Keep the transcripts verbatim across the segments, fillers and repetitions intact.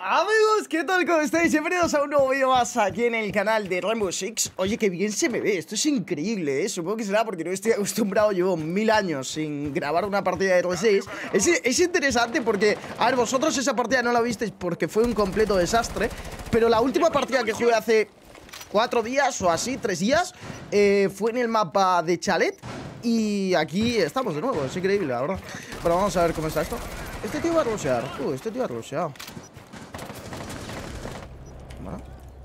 Amigos, ¿qué tal? ¿Cómo estáis? Bienvenidos a un nuevo vídeo más aquí en el canal de Rainbow Six. Oye, qué bien se me ve, esto es increíble, ¿eh? Supongo que será porque no estoy acostumbrado, llevo mil años sin grabar una partida de R seis. Es, es interesante porque, a ver, vosotros esa partida no la visteis porque fue un completo desastre. Pero la última partida que jugué hace cuatro días o así, tres días, eh, fue en el mapa de Chalet. Y aquí estamos de nuevo, es increíble, la verdad. Pero vamos a ver cómo está esto. Este tío va a rushear, uh, este tío va a rushear. Bueno.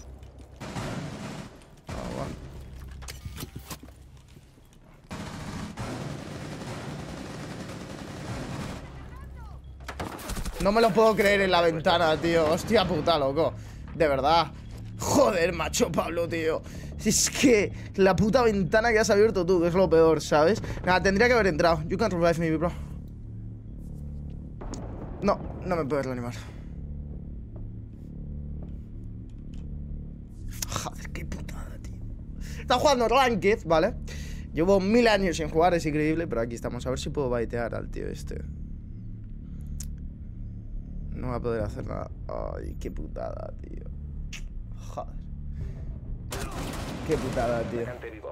Ah, bueno. No me lo puedo creer en la ventana, tío. Hostia puta, loco. De verdad. Joder, macho Pablo, tío. Es que la puta ventana que has abierto tú, que es lo peor, ¿sabes? Nada, tendría que haber entrado. You can't revive me, bro. No, no me puedes reanimar. Joder, qué putada, tío. Está jugando Ranked, ¿vale? Llevo mil años sin jugar, es increíble. Pero aquí estamos, a ver si puedo baitear al tío este. No va a poder hacer nada. Ay, qué putada, tío. Joder. Qué putada, tío.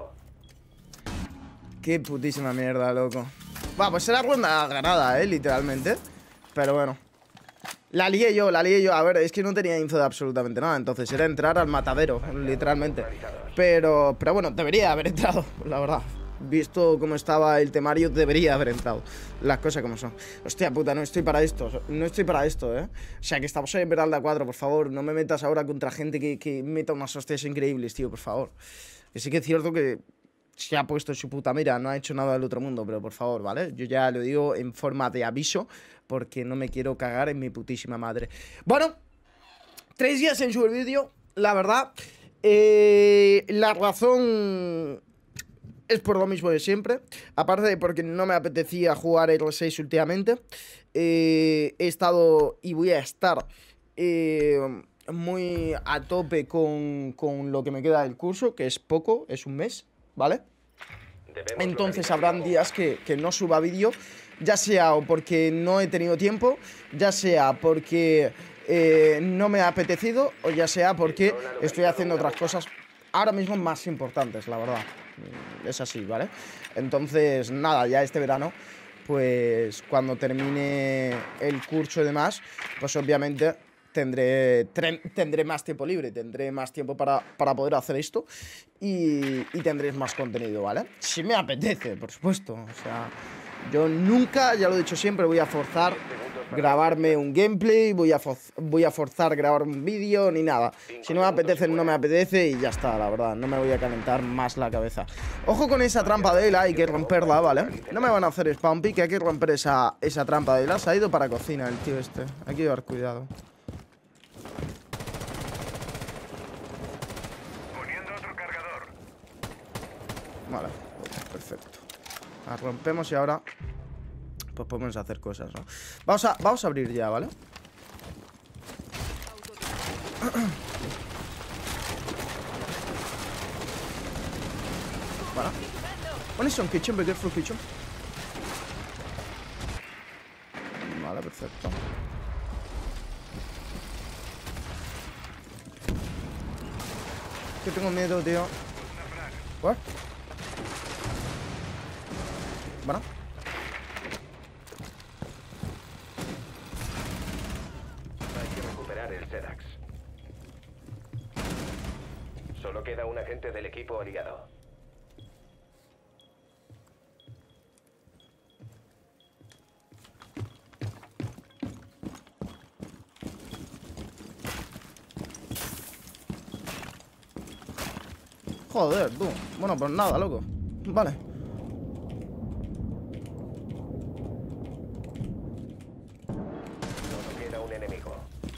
Qué putísima mierda, loco. Va, pues era ronda ganada, eh, literalmente. Pero bueno. La lié yo, la lié yo. A ver, es que no tenía info de absolutamente nada. Entonces era entrar al matadero, literalmente. Pero, pero bueno, debería haber entrado, la verdad. Visto cómo estaba el temario, debería haber entrado. Las cosas como son. Hostia puta, no estoy para esto. No estoy para esto, eh. O sea, que estamos en Esmeralda cuatro, por favor. No me metas ahora contra gente que, que meta unas hostias increíbles, tío, por favor. Que sí que es cierto que se ha puesto su puta mira, no ha hecho nada del otro mundo, pero por favor, ¿vale? Yo ya lo digo en forma de aviso, porque no me quiero cagar en mi putísima madre. Bueno, tres días en su vídeo, la verdad. Eh, la razón es por lo mismo de siempre. Aparte de porque no me apetecía jugar R seis últimamente. Eh, he estado y voy a estar eh, muy a tope con, con lo que me queda del curso, que es poco, es un mes, ¿vale? Entonces habrán días que, que no suba vídeo, ya sea o porque no he tenido tiempo, ya sea porque eh, no me ha apetecido, o ya sea porque estoy haciendo otras cosas ahora mismo más importantes, la verdad. Es así, ¿vale? Entonces, nada, ya este verano, pues cuando termine el curso y demás, pues obviamente tendré, tendré más tiempo libre, tendré más tiempo para, para poder hacer esto y, y tendréis más contenido, ¿vale? Si me apetece, por supuesto. O sea, yo nunca, ya lo he dicho siempre, voy a forzar grabarme un gameplay, voy a, voy a forzar grabar un vídeo, ni nada. Si no me apetece, no me apetece y ya está, la verdad. No me voy a calentar más la cabeza. Ojo con esa trampa de Ela, hay que romperla, ¿vale? No me van a hacer spam pick, hay que romper esa, esa trampa de Ela. Se ha ido para cocina el tío este. Hay que llevar cuidado. Poniendo otro cargador. Vale, perfecto. La rompemos y ahora pues podemos hacer cosas, ¿no? Vamos a, vamos a abrir ya, ¿vale? Vale. One is on kitchen, be careful kitchen. Vale, perfecto. Que tengo miedo, tío. ¿What? Bueno. El Sedax. Solo queda un agente del equipo aliado. Joder, tú. Bueno, pues nada, loco. Vale. Solo queda un enemigo.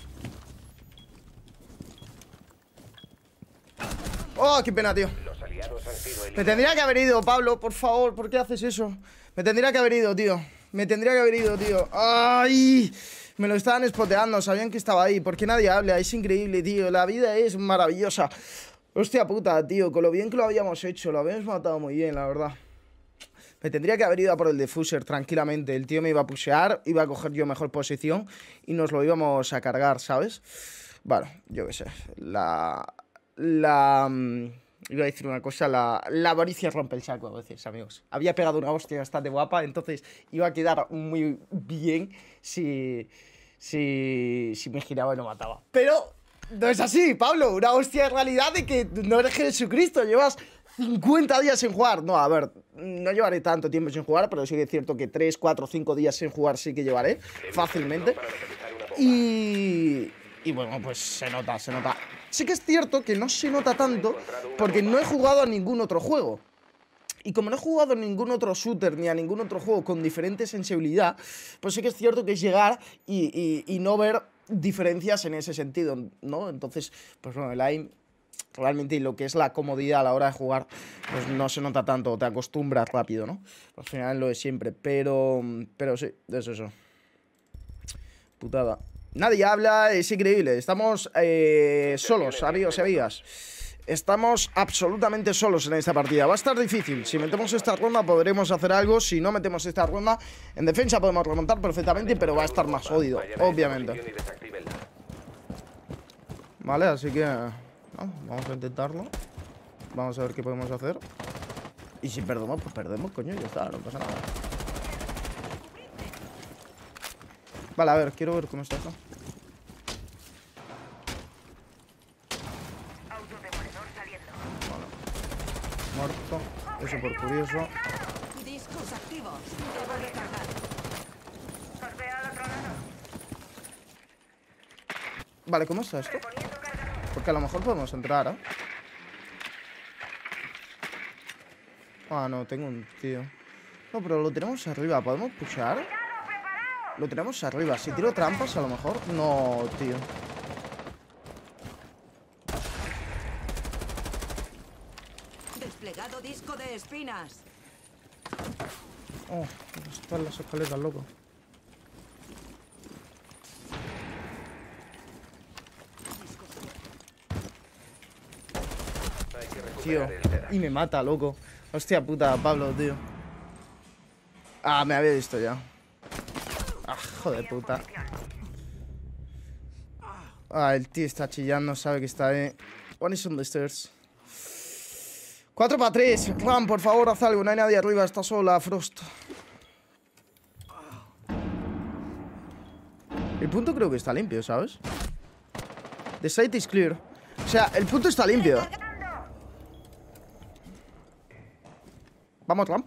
Oh, qué pena, tío. Los aliados han sido Me tendría que haber ido, Pablo, por favor. ¿Por qué haces eso? Me tendría que haber ido, tío. Me tendría que haber ido, tío. ¡Ay! Me lo estaban espoteando, sabían que estaba ahí. ¿Por qué nadie habla? Es increíble, tío. La vida es maravillosa. Hostia puta, tío. Con lo bien que lo habíamos hecho. Lo habíamos matado muy bien, la verdad. Me tendría que haber ido a por el defuser tranquilamente. El tío me iba a pushear, iba a coger yo mejor posición y nos lo íbamos a cargar, ¿sabes? Bueno, yo qué sé. La... La... Iba a decir una cosa, la, la avaricia rompe el saco a veces, amigos. Había pegado una hostia bastante guapa, entonces iba a quedar muy bien si, si, si me giraba y no mataba. Pero no es así, Pablo. Una hostia en realidad de que no eres Jesucristo, llevas cincuenta días sin jugar. No, a ver, no llevaré tanto tiempo sin jugar, pero sí que es cierto que tres, cuatro, cinco días sin jugar sí que llevaré fácilmente. Y... Y bueno, pues se nota, se nota. Sí que es cierto que no se nota tanto porque no he jugado a ningún otro juego. Y como no he jugado a ningún otro shooter ni a ningún otro juego con diferente sensibilidad, pues sí que es cierto que es llegar y, y, y no ver diferencias en ese sentido, ¿no? Entonces, pues bueno, el aim realmente lo que es la comodidad a la hora de jugar, pues no se nota tanto, te acostumbras rápido, ¿no? Al final lo de siempre, pero, pero sí, es eso. Putada. Nadie habla, es increíble. Estamos eh, solos, amigos y amigas. Estamos absolutamente solos en esta partida. Va a estar difícil. Si metemos esta ronda podremos hacer algo. Si no metemos esta ronda, en defensa podemos remontar perfectamente, pero va a estar más jodido, obviamente. Vale, así que no, vamos a intentarlo. Vamos a ver qué podemos hacer. Y si perdemos, pues perdemos, coño, ya está, no pasa nada. Vale, a ver, quiero ver cómo está esto. Vale. Muerto. Eso por curioso. Discos activos. Debo recargar. Os veo al otro lado. Vale, ¿cómo está esto? Porque a lo mejor podemos entrar, ¿eh? Ah, no, tengo un tío. No, pero lo tenemos arriba. ¿Podemos pushar? Lo tenemos arriba. Si tiro trampas, a lo mejor. No, tío. Desplegado disco de espinas. Oh, están las escaleras, loco. Tío, y me mata, loco. Hostia puta, Pablo, tío. Ah, me había visto ya. Ah, joder puta. Ah, el tío está chillando, sabe que está ahí. One is on the stairs. cuatro para tres. Ram, por favor, haz algo. No hay nadie arriba, está sola Frost. El punto creo que está limpio, ¿sabes? The site is clear. O sea, el punto está limpio. Vamos, Ramp.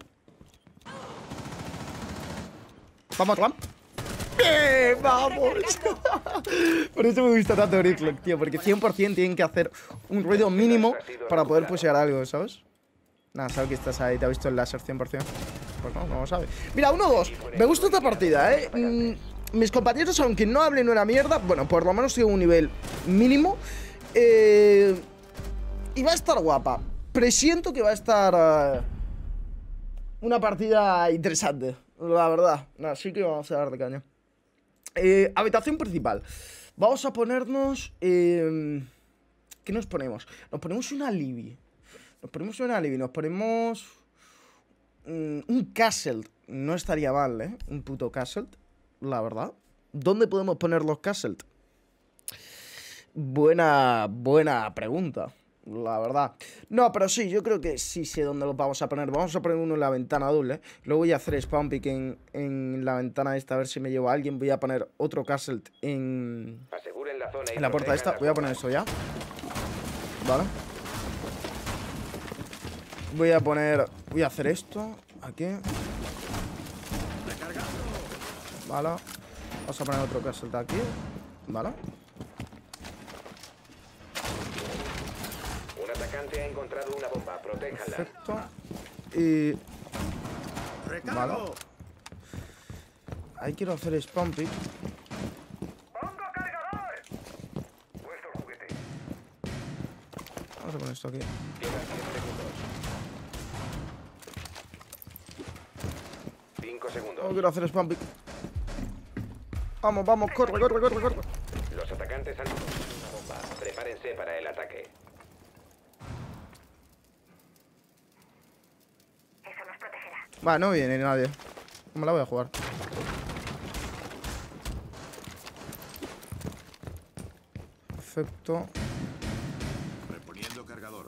Vamos, Ramp. ¡Bien! ¡Vamos! Por eso me gusta tanto Briclock, tío. Porque cien por cien tienen que hacer un ruido mínimo para poder pushear algo, ¿sabes? Nada, sabe que estás ahí. Te ha visto el láser cien por cien. Pues no, no lo sabe. Mira, uno dos. Me gusta esta partida, ¿eh? Mm, mis compañeros, aunque no hablen una mierda, bueno, por lo menos tengo un nivel mínimo. Eh, y va a estar guapa. Presiento que va a estar... Uh, una partida interesante, la verdad. Así que vamos a dar de caña. Eh, habitación principal. Vamos a ponernos... Eh, ¿Qué nos ponemos? Nos ponemos una Libby. Nos ponemos una Libby. Nos ponemos... Um, un Castle. No estaría mal, ¿eh? Un puto Castle, la verdad. ¿Dónde podemos poner los Castle? Buena, buena pregunta, la verdad. No, pero sí, yo creo que sí sé dónde los vamos a poner. Vamos a poner uno en la ventana doble. Luego voy a hacer spawn pick en, en la ventana esta, a ver si me llevo a alguien. Voy a poner otro castle en, Aseguren la zona y en la puerta esta. Voy a poner eso ya. Vale. Voy a poner... Voy a hacer esto aquí. Vale. Vamos a poner otro castle de aquí. Vale. Un atacante ha encontrado una bomba, protéjanla. Perfecto. Y... Vale. Ahí quiero hacer spawn pick. ¡Pongo cargador! Puesto el juguete. Vamos a poner esto aquí. Quedan diez segundos. cinco segundos. No quiero hacer spawn pick. Vamos, vamos, corre, corre, corre, corre. Los atacantes han encontrado una bomba. Prepárense para el ataque. Va, no viene nadie. No me la voy a jugar. Perfecto. Reponiendo cargador.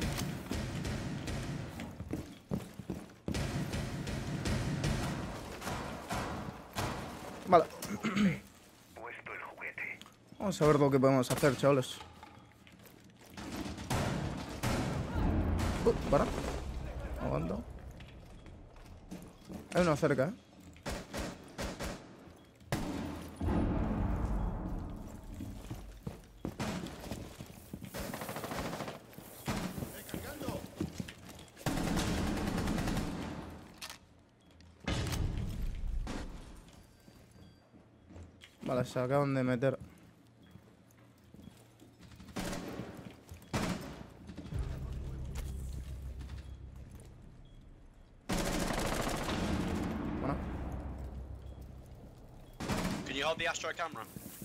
Vale. Puesto el juguete. Vamos a ver lo que podemos hacer, chavales. Uh, para. Aguanta. Hay uno cerca, ¿eh? Vale, se acaban de meter. Bueno. Can you hold the Astro camera?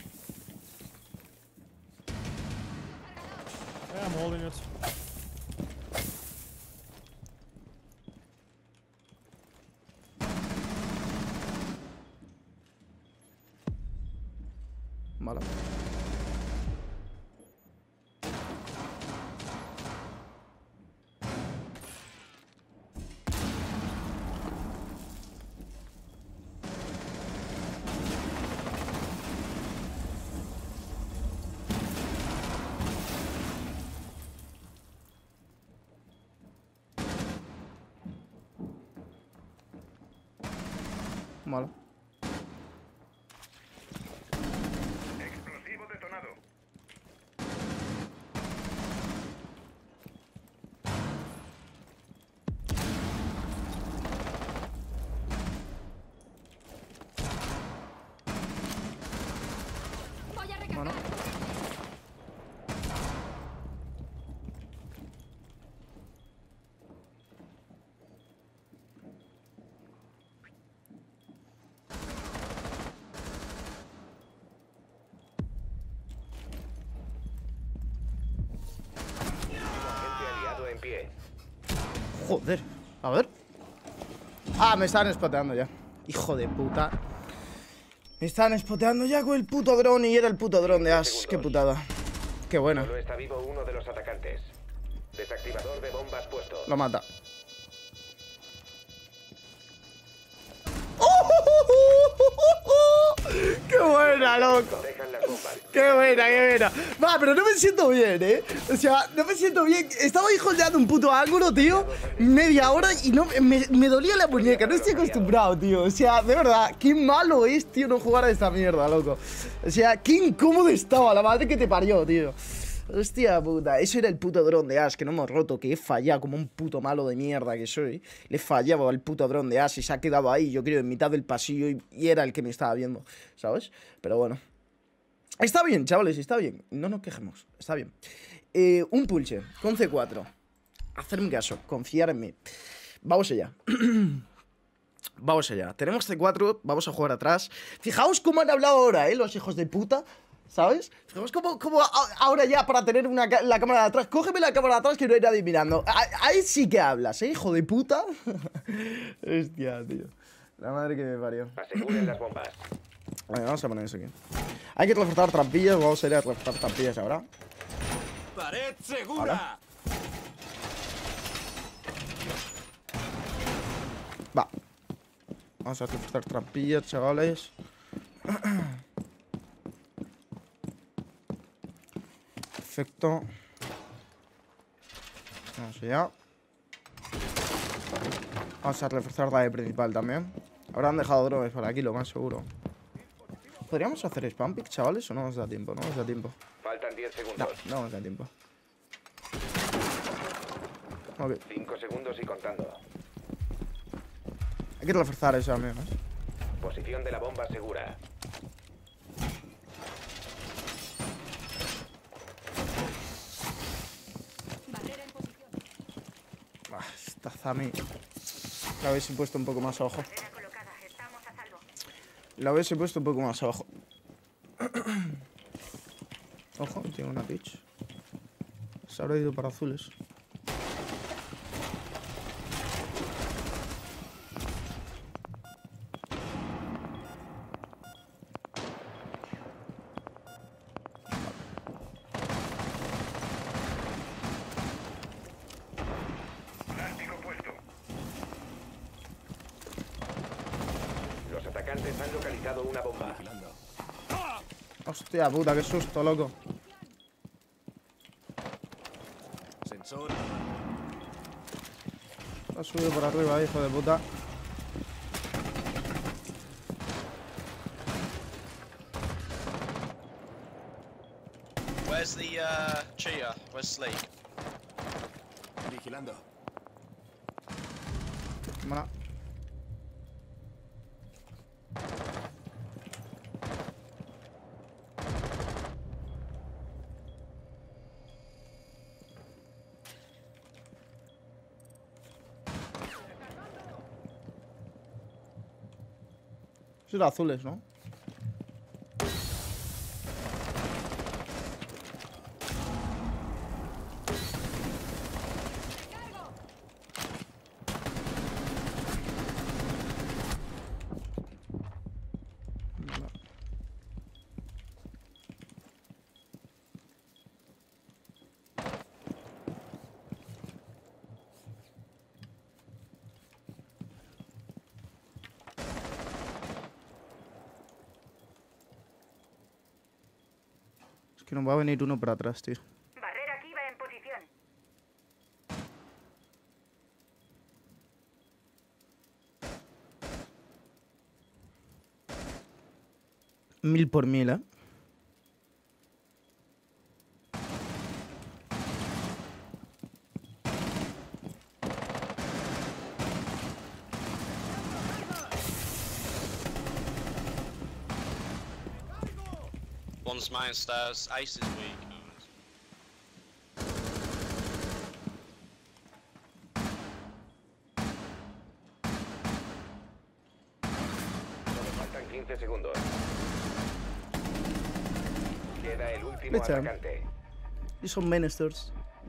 Yeah, I'm holding it. Vale. Vale. Explosivo detonado. Voy a recargar. Bueno. Agente aliado en pie. Joder. A ver. Ah, me están spoteando ya. Hijo de puta. Me están spoteando ya con el puto dron y era el puto dron de Ash. Qué putada. Qué buena. Solo está vivo uno de los atacantes. Desactivador de bombas puesto. Lo mata. ¡Qué buena, loco! Dejan las bombas. ¡Qué buena, qué buena! Va, pero no me siento bien, ¿eh? O sea, no me siento bien. Estaba ahí holdeando un puto ángulo, tío, media hora y no me, me dolía la muñeca. No estoy acostumbrado, tío. O sea, de verdad, qué malo es, tío, no jugar a esta mierda, loco. O sea, qué incómodo estaba, la madre que te parió, tío. Hostia puta, eso era el puto dron de Ash, que no hemos roto, que he fallado como un puto malo de mierda que soy. Le fallaba al puto dron de Ash y se ha quedado ahí, yo creo, en mitad del pasillo y, y era el que me estaba viendo, ¿sabes? Pero bueno. Está bien, chavales, está bien. No nos quejemos, está bien. Eh, un pulche con C cuatro. Hacerme caso, confiar en mí. Vamos allá. Vamos allá. Tenemos C cuatro, vamos a jugar atrás. Fijaos cómo han hablado ahora, ¿eh? Los hijos de puta. ¿Sabes? Fijaos cómo, cómo ahora ya para tener una, la cámara de atrás. Cógeme la cámara de atrás que no hay nadie mirando. Ahí sí que hablas, ¿eh? Hijo de puta. Hostia, tío. La madre que me parió. Aseguren las bombas. Vale, vamos a poner eso aquí. Hay que reforzar trampillas. Vamos a ir a reforzar trampillas ahora. ¡Pared segura! Va. Vamos a reforzar trampillas, chavales. Perfecto. Vamos allá. Vamos a reforzar la de principal también. Habrán dejado drones por aquí, lo más seguro. ¿Podríamos hacer spam pick, chavales? ¿O no nos da tiempo? No nos da tiempo. Faltan diez No, segundos. no nos da tiempo. Ok. cinco segundos y contando. Hay que reforzar eso también, ¿eh? Posición de la bomba segura. Barrera en posición. Ah, esta Zami. La habéis puesto un poco más abajo. Barrera colocada. Estamos a salvo. La habéis puesto un poco más abajo. Ojo, tiene una pitch. Se habrá ido para azules. atacantes han localizado una bomba. Vigilando. Hostia puta, qué susto, loco. Sensor. Ha subido por arriba, hijo de puta. Where's the uh, Chia? Where's Sleek? Vigilando. Mola. Son azules, ¿no? Es que nos va a venir uno para atrás, tío. Barrera activa en posición. Mil por mil, ¿eh? One's mine stairs. Ace is weak. Solo faltan quince segundos. Queda el último Flecha. atacante. Y son menesters.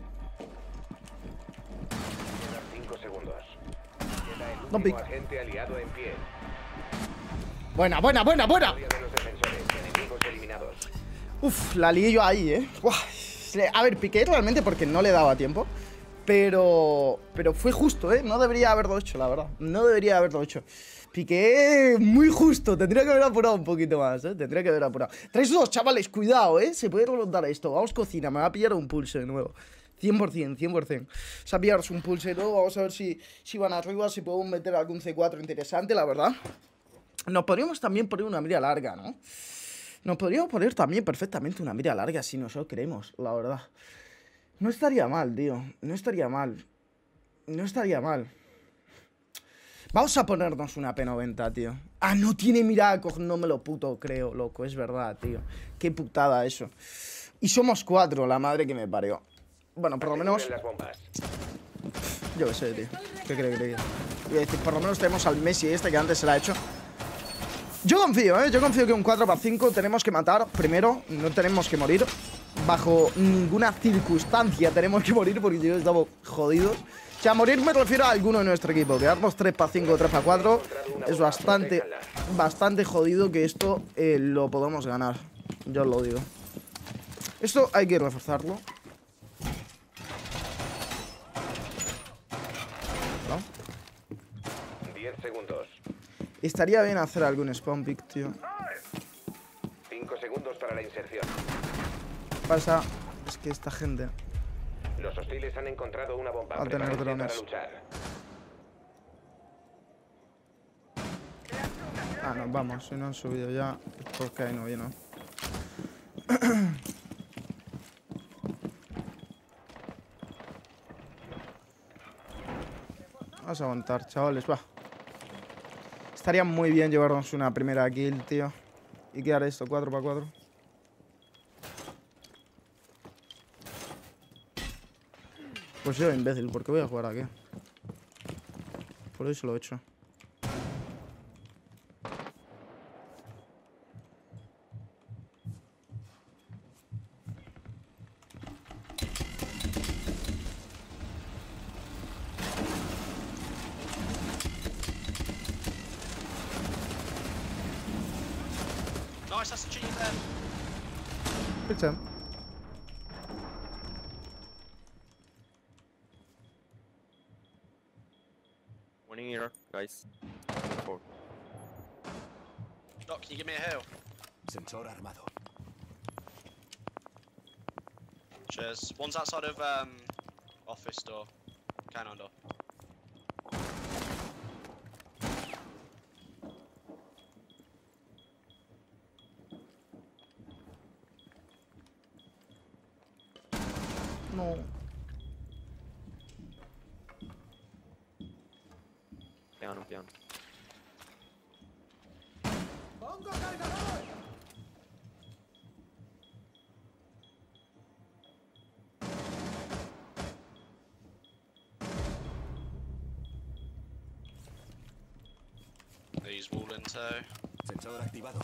Quedan cinco segundos. Queda el No último pick. agente aliado en pie. Buena, buena, buena, buena. Victoria de los defensores. Enemigos eliminados. Uf, la lié yo ahí, ¿eh? Buah. A ver, piqué realmente porque no le daba tiempo. Pero... Pero fue justo, ¿eh? No debería haberlo hecho, la verdad. No debería haberlo hecho. Piqué muy justo. Tendría que haber apurado un poquito más, ¿eh? Tendría que haber apurado. Traes dos, chavales. Cuidado, ¿eh? Se puede remontar esto. Vamos cocina. Me va a pillar un pulse de nuevo. cien por cien, cien por cien. O sea, pillarse un pulse de nuevo. Vamos a ver si, si van arriba, si podemos meter algún C cuatro interesante, la verdad. Nos podríamos también poner una mira larga, ¿no? Nos podríamos poner también perfectamente una mira larga si nos lo queremos, la verdad. No estaría mal, tío. No estaría mal. No estaría mal. Vamos a ponernos una P noventa, tío. Ah, no tiene mira, no me lo puto creo, loco. Es verdad, tío. Qué putada eso. Y somos cuatro, la madre que me parió. Bueno, por lo menos... Aseguren las bombas. Yo qué sé, tío. ¿Qué creo que le diga? Voy a decir, por lo menos tenemos al Messi este que antes se la ha hecho. Yo confío, ¿eh? Yo confío que un cuatro para cinco tenemos que matar primero. No tenemos que morir. Bajo ninguna circunstancia tenemos que morir porque si no estamos jodidos. O sea, morir me refiero a alguno de nuestro equipo. Quedarnos tres para cinco o tres para cuatro es bastante, bastante jodido que esto eh, lo podamos ganar. Yo os lo digo. Esto hay que reforzarlo. ¿No? diez segundos. Estaría bien hacer algún spawn pick, tío. cinco segundos para la inserción. Pasa, es que esta gente... Los hostiles han encontrado una bomba. Va a tener Prepárense drones. para luchar. Ah, nos vamos, si no han subido ya, es porque ahí no viene. Vamos a aguantar, chavales, va. Estaría muy bien llevarnos una primera kill, tío. ¿Y qué haré esto? ¿cuatro para cuatro? Pues yo, imbécil, ¿por qué voy a jugar aquí? Por eso lo he hecho. Nice, that's a cheat there. Good time. Winning here, guys. Four. Doc, can you give me a heal? Sensor armado. Cheers. One's outside of um office door. Cannon door. No. Piano, piano. These wall in tow. Sensor activado.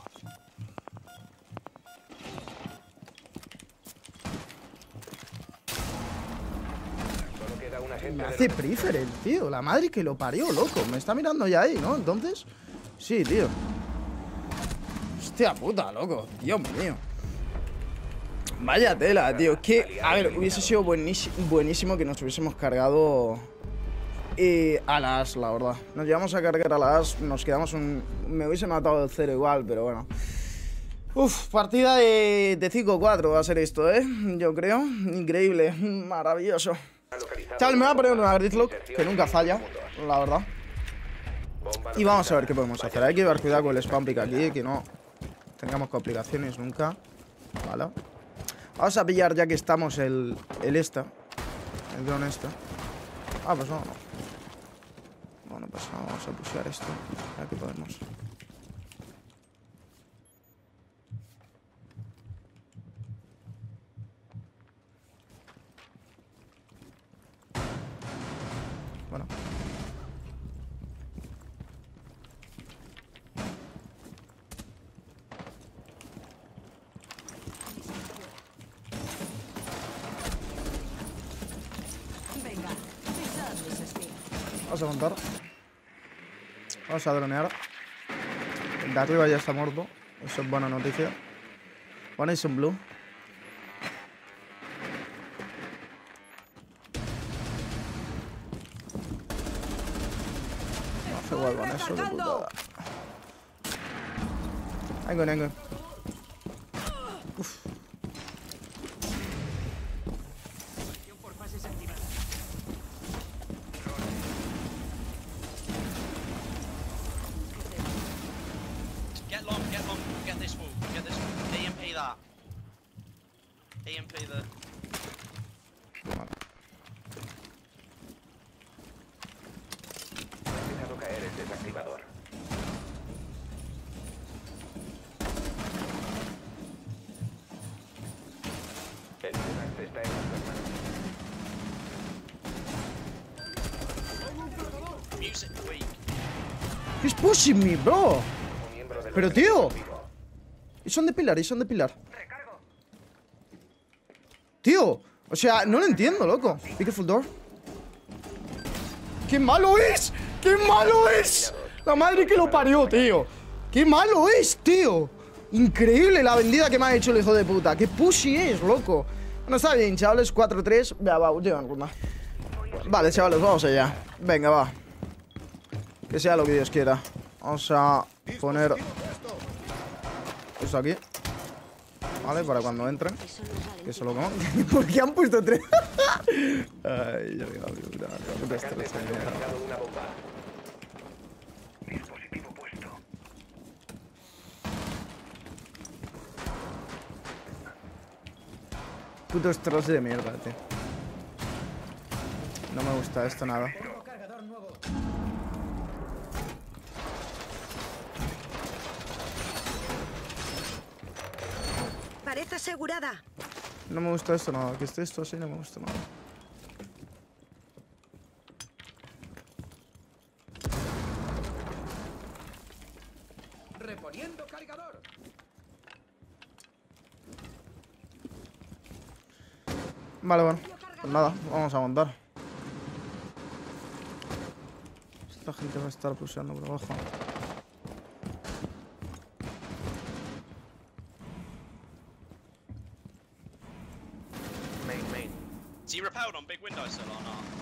Solo queda un agente Me de hace los- prefer el tío. La madre que lo parió, loco. Me está mirando ya ahí, ¿no? Entonces. Sí, tío. Hostia puta, loco. Dios mío. Vaya tela, tío. Es que, a ver, hubiese sido buenísimo, buenísimo que nos hubiésemos cargado eh, a las, la verdad. Nos llevamos a cargar a las, nos quedamos un... Me hubiese matado el cero igual, pero bueno. Uf, partida de, de cinco cuatro va a ser esto, ¿eh? Yo creo. Increíble, maravilloso. localizado Chaval, me voy a poner bomba. una Gridlock, Inserción que nunca en falla, segundos. la verdad. Bomba Y vamos a ver qué localizada. podemos hacer. Hay que llevar cuidado con el spam pick aquí, que no tengamos complicaciones nunca. Vale. Vamos a pillar ya que estamos el, el esta. El drone esta. Ah, pues no, no. Bueno, pues vamos a pushear esto. Ya que podemos. Bueno. Venga, pisad mis espinas. Vamos a montar. Vamos a dronear. El de arriba ya está muerto. Eso es buena noticia. Ponéis un blue. No hace igual con eso, qué putada. Vengo, vengo. Uf. Get long, get long, get this wall, get this wall. E M P that. E M P the. Ha dejado caer el desactivador. El desastre está en nuestras manos. Music weak. He's pushing me, bro. Un miembro del Pero, organismo tío. vivo. Y son de pilar, y son de pilar. Tío, o sea, no lo entiendo, loco. Be careful door. ¡Qué malo es! ¡Qué malo es! La madre que lo parió, tío. ¡Qué malo es, tío! Increíble la vendida que me ha hecho el hijo de puta. ¡Qué pushy es, loco! Bueno, está bien, chavales. cuatro tres. Ya va, última ronda. Vale, chavales, vamos allá. Venga, va. Que sea lo que Dios quiera. Vamos a poner esto aquí. Vale, para cuando entren. Que se lo coman. ¿Por qué han puesto tres? Ay, yo digo, puta, puta estrés, Han mierda. localizado una bomba. Dispositivo puesto. Puto estrés de mierda, tío. No me gusta esto nada. Parece asegurada. No me gusta esto nada. Que esté esto así no me gusta nada. Reponiendo cargador. Vale, bueno. Pues nada, vamos a montar. Esta gente va a estar pusheando por abajo. Main, main. Is he repelled on big window still or not?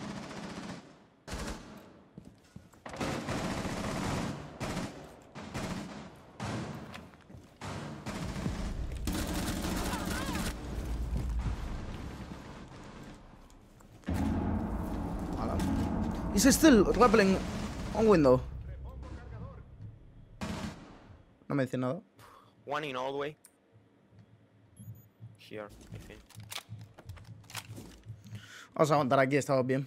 Is still rappelling on window. No me dice nada. One in all the way. Here, I think. Vamos a aguantar aquí, estamos bien.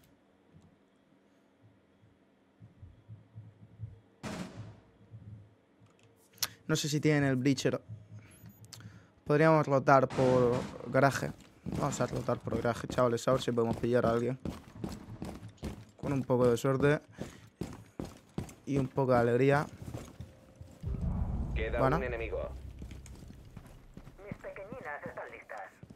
No sé si tienen el breacher. Podríamos rotar por garaje. Vamos a rotar por garaje, chavales. A ver si podemos pillar a alguien. Con un poco de suerte. Y un poco de alegría. Queda Bueno. un enemigo. Mis pequeñinas están listas.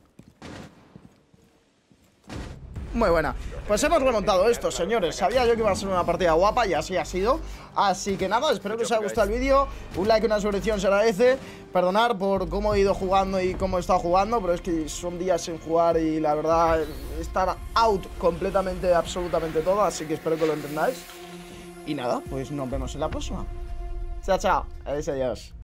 Muy buena. Pues hemos remontado esto, señores. Sabía yo que iba a ser una partida guapa y así ha sido. Así que nada, espero que os haya gustado el vídeo. Un like y una suscripción se agradece. Perdonar por cómo he ido jugando y cómo he estado jugando, pero es que son días sin jugar y la verdad estar out completamente, absolutamente todo. Así que espero que lo entendáis. Y nada, pues nos vemos en la próxima. Chao, chao. Adiós, adiós.